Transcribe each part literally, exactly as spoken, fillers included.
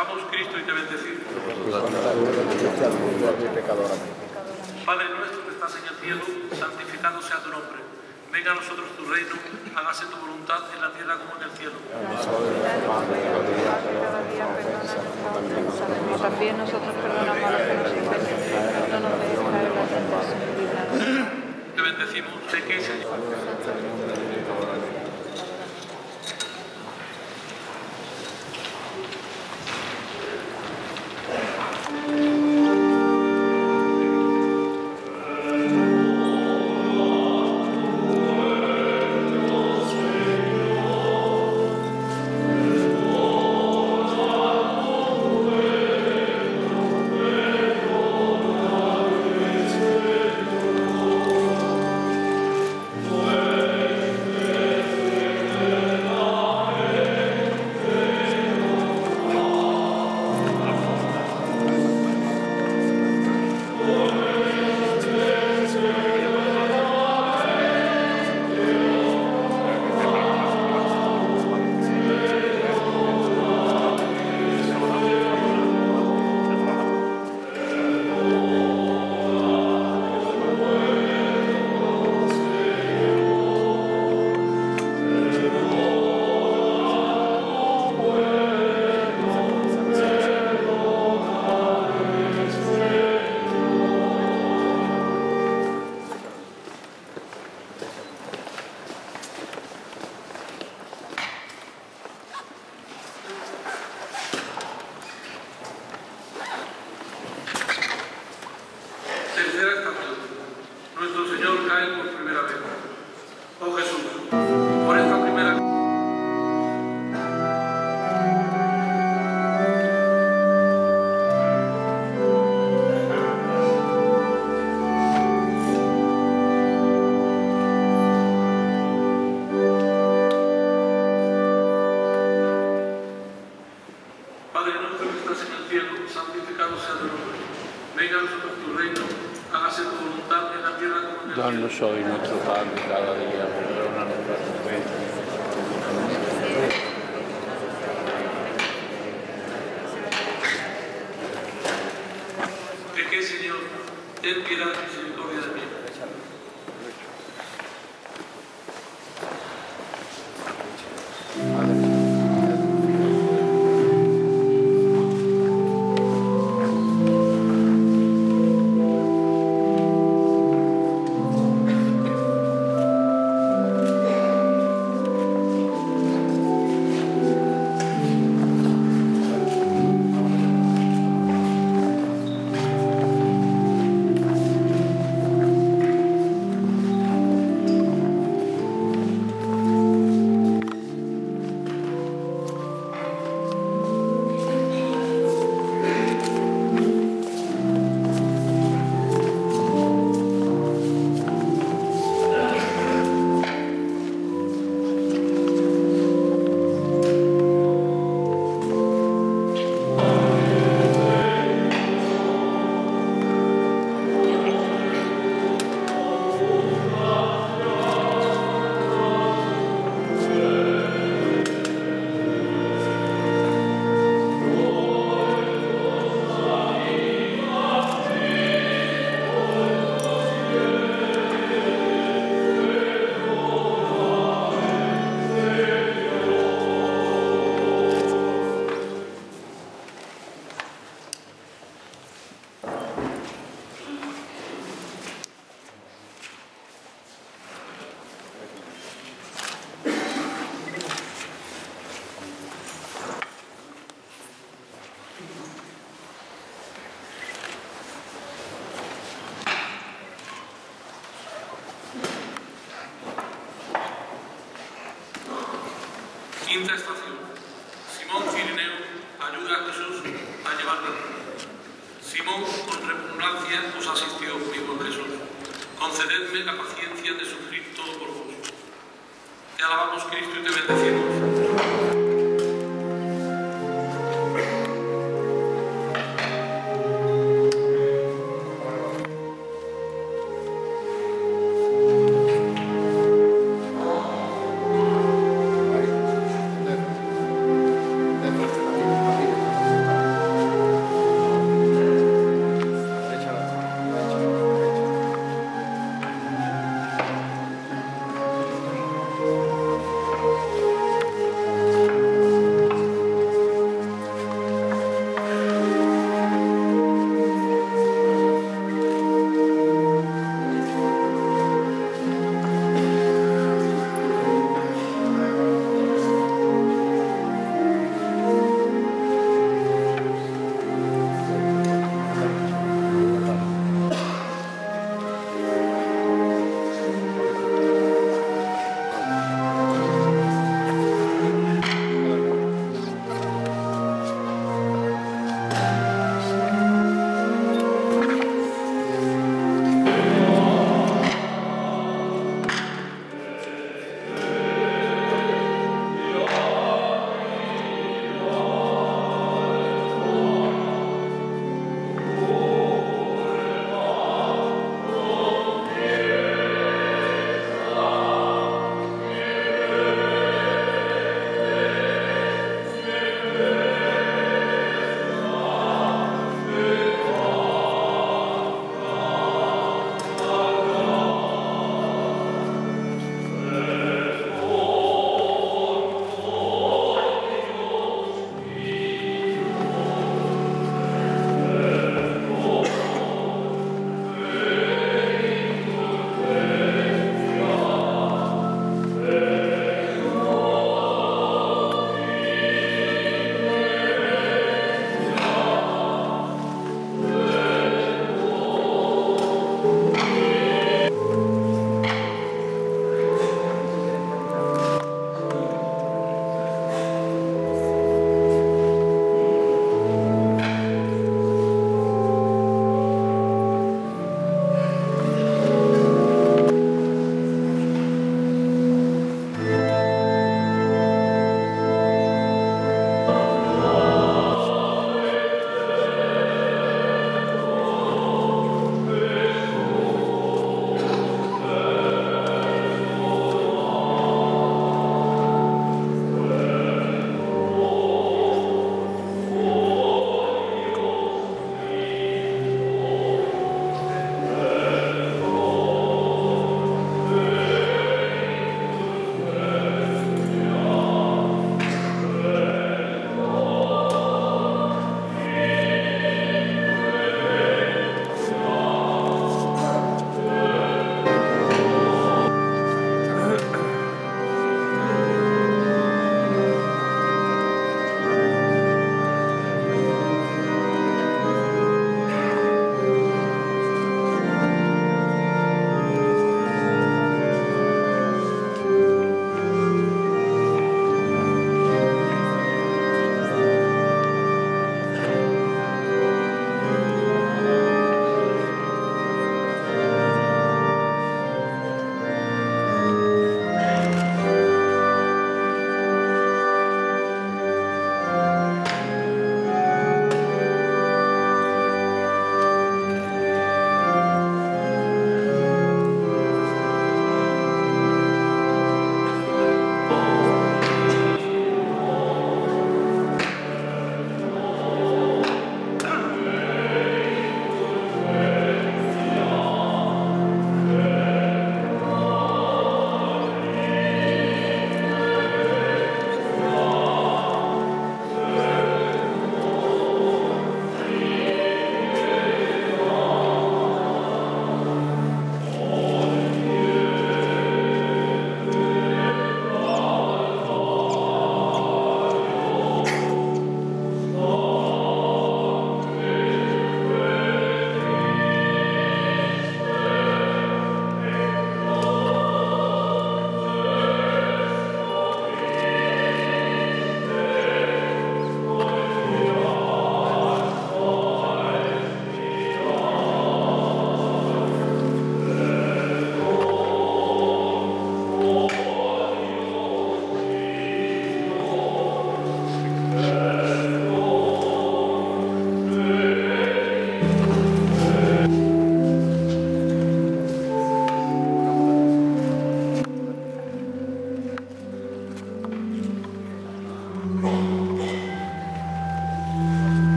alabamos, Cristo, y te bendecimos. Padre nuestro que estás en el cielo, santificado sea tu nombre. Venga a nosotros tu reino, hágase tu voluntad en la tierra como en el cielo. También nosotros perdonamos a los que nos ofenden, no nos dejes caer en la tentación, líbranos. Te bendecimos, sé que Señor. Tercera estación. Nuestro Señor cae por primera vez. Oh Jesús, por esta primera vez. Padre nuestro que estás en el cielo, santificado sea tu nombre. Venga a nosotros tu reino, hágase tu voluntad en la tierra como en el cielo. Danos hoy nuestro pan de cada día, perdona nuestras ofensas. De que, Señor, ten piedad y misericordia de mí. Quinta estación. Simón Cirineo ayuda a Jesús a llevar la cruz. Simón con repugnancia os asistió, mi buen Jesús. Concededme la paciencia de sufrir todo por vos. Te alabamos, Cristo, y te bendecimos.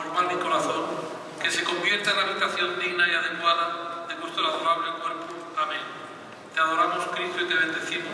formal y corazón, que se convierta en la habitación digna y adecuada de vuestro adorable cuerpo. Amén. Te adoramos, Cristo, y te bendecimos.